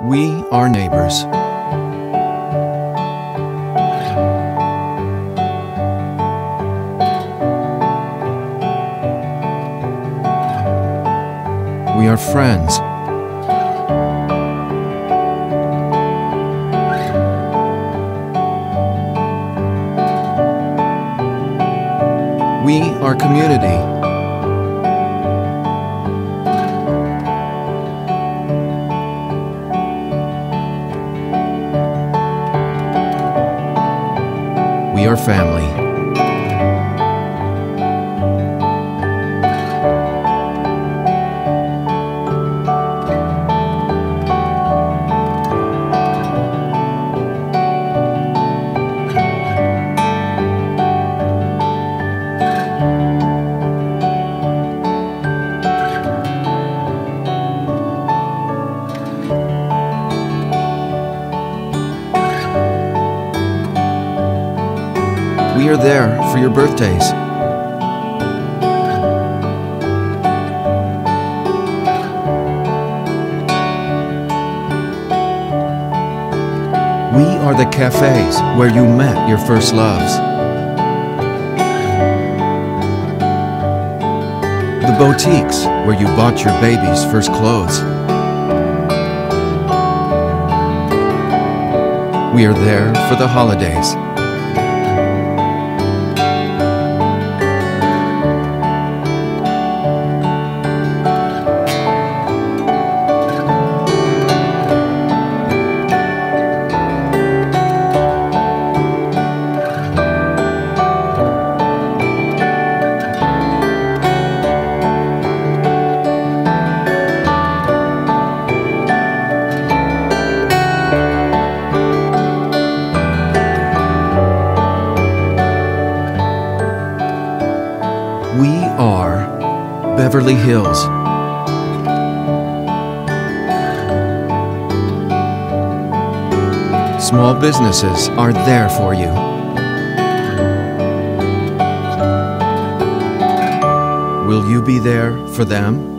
We are neighbors. We are friends. We are community. We are family. We are there for your birthdays. We are the cafes where you met your first loves. The boutiques where you bought your baby's first clothes. We are there for the holidays. We are Beverly Hills. Small businesses are there for you. Will you be there for them?